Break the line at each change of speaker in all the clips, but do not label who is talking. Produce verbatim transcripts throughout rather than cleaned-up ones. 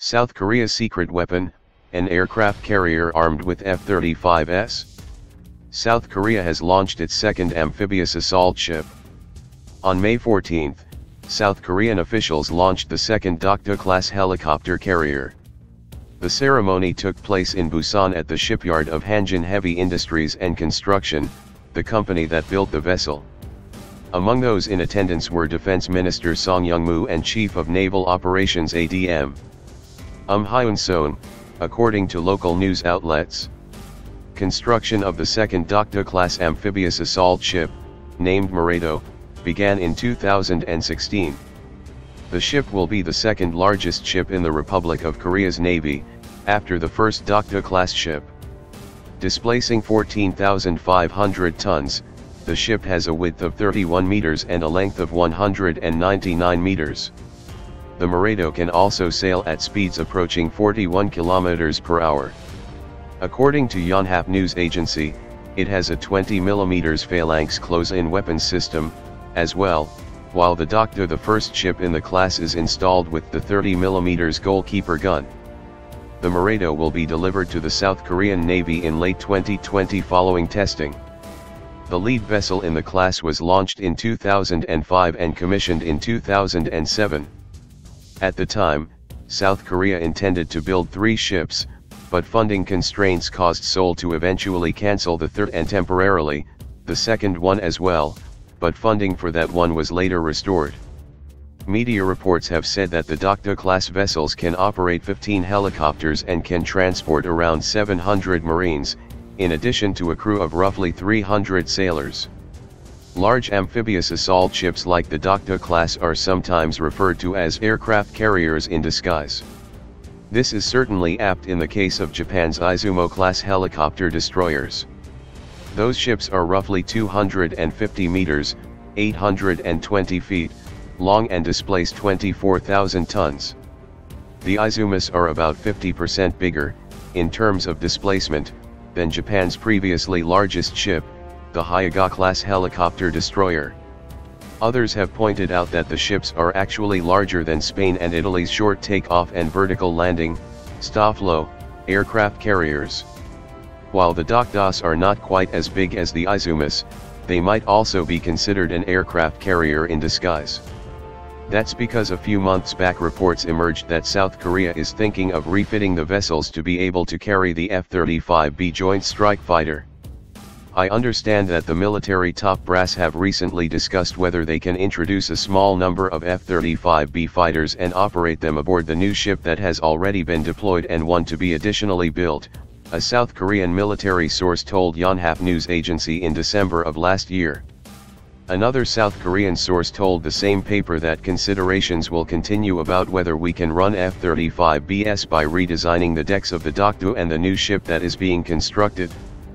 South Korea's secret weapon, an aircraft carrier armed with F thirty-fives. South Korea has launched its second amphibious assault ship. On May fourteenth, South Korean officials launched the second Dokdo-class helicopter carrier. The ceremony took place in Busan at the shipyard of Hanjin Heavy Industries and Construction, the company that built the vessel. Among those in attendance were Defense Minister Song Young-moo and Chief of Naval Operations A D M Um Hyun-seong, according to local news outlets. Construction of the second Dokdo-class amphibious assault ship, named Moredo, began in two thousand sixteen. The ship will be the second largest ship in the Republic of Korea's Navy, after the first Dokdo-class ship. Displacing fourteen thousand five hundred tons, the ship has a width of thirty-one meters and a length of one hundred ninety-nine meters. The Moredo can also sail at speeds approaching forty-one kilometers per hour. According to Yonhap news agency, it has a twenty millimeter phalanx close-in weapons system, as well, while the Dokdo, the first ship in the class, is installed with the thirty millimeter goalkeeper gun. The Moredo will be delivered to the South Korean Navy in late twenty twenty following testing. The lead vessel in the class was launched in two thousand five and commissioned in two thousand seven. At the time, South Korea intended to build three ships, but funding constraints caused Seoul to eventually cancel the third and temporarily, the second one as well, but funding for that one was later restored. Media reports have said that the Dokdo-class vessels can operate fifteen helicopters and can transport around seven hundred Marines, in addition to a crew of roughly three hundred sailors. Large amphibious assault ships like the Dokdo-class are sometimes referred to as aircraft carriers in disguise. This is certainly apt in the case of Japan's Izumo-class helicopter destroyers. Those ships are roughly two hundred fifty meters, eight hundred twenty feet, long and displace twenty-four thousand tons. The Izumas are about fifty percent bigger, in terms of displacement, than Japan's previously largest ship, the Hyuga-class helicopter destroyer. Others have pointed out that the ships are actually larger than Spain and Italy's short takeoff and vertical landing, Staflo, aircraft carriers. While the Dokdos are not quite as big as the Izumas, they might also be considered an aircraft carrier in disguise. That's because a few months back reports emerged that South Korea is thinking of refitting the vessels to be able to carry the F thirty-five B Joint Strike Fighter. I understand that the military top brass have recently discussed whether they can introduce a small number of F thirty-five B fighters and operate them aboard the new ship that has already been deployed and one to be additionally built, a South Korean military source told Yonhap news agency in December of last year. Another South Korean source told the same paper that considerations will continue about whether we can run F thirty-five Bs by redesigning the decks of the Dokdo and the new ship that is being constructed.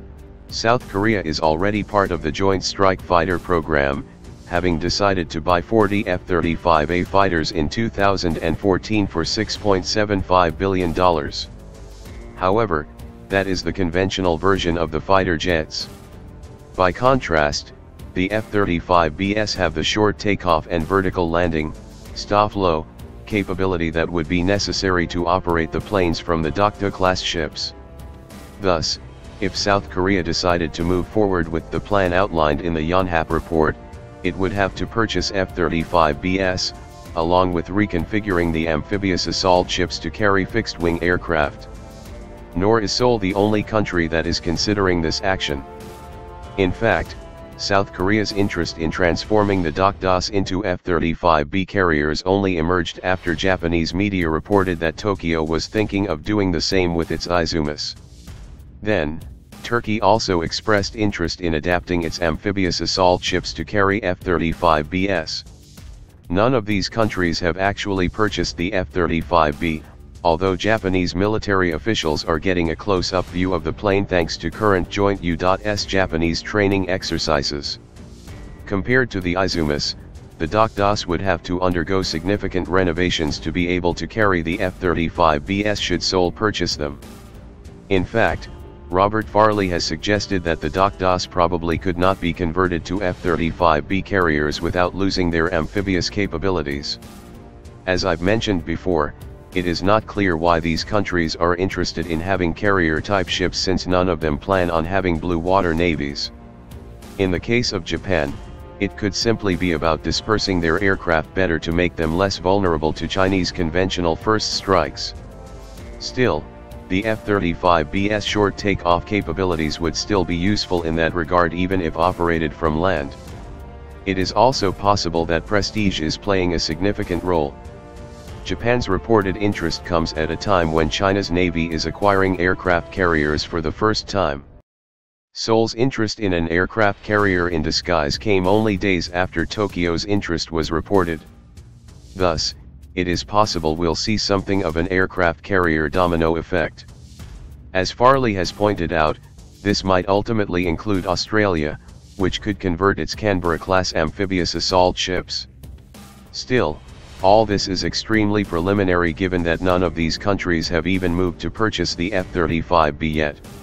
South Korea is already part of the Joint Strike Fighter program, having decided to buy forty F thirty-five A fighters in two thousand fourteen for six point seven five billion dollars. However, that is the conventional version of the fighter jets. By contrast, the F thirty-five Bs have the short takeoff and vertical landing, Staflo, capability that would be necessary to operate the planes from the Dokdo-class ships. Thus, if South Korea decided to move forward with the plan outlined in the Yonhap report, it would have to purchase F thirty-five Bs, along with reconfiguring the amphibious assault ships to carry fixed-wing aircraft. Nor is Seoul the only country that is considering this action. In fact, South Korea's interest in transforming the Dokdos into F thirty-five B carriers only emerged after Japanese media reported that Tokyo was thinking of doing the same with its Izumas. Then, Turkey also expressed interest in adapting its amphibious assault ships to carry F thirty-five Bs. None of these countries have actually purchased the F thirty-five B, although Japanese military officials are getting a close-up view of the plane thanks to current joint U S Japanese training exercises. Compared to the Izumas, the Dokdos would have to undergo significant renovations to be able to carry the F thirty-five Bs should Seoul purchase them. In fact, Robert Farley has suggested that the Dokdos probably could not be converted to F thirty-five B carriers without losing their amphibious capabilities. As I've mentioned before, it is not clear why these countries are interested in having carrier-type ships since none of them plan on having blue water navies. In the case of Japan, it could simply be about dispersing their aircraft better to make them less vulnerable to Chinese conventional first strikes. Still, the F thirty-five B's short takeoff capabilities would still be useful in that regard even if operated from land. It is also possible that prestige is playing a significant role. Japan's reported interest comes at a time when China's navy is acquiring aircraft carriers for the first time. Seoul's interest in an aircraft carrier in disguise came only days after Tokyo's interest was reported. Thus, it is possible we'll see something of an aircraft carrier domino effect. As Farley has pointed out, this might ultimately include Australia, which could convert its Canberra-class amphibious assault ships. Still, all this is extremely preliminary given that none of these countries have even moved to purchase the F thirty-five B yet.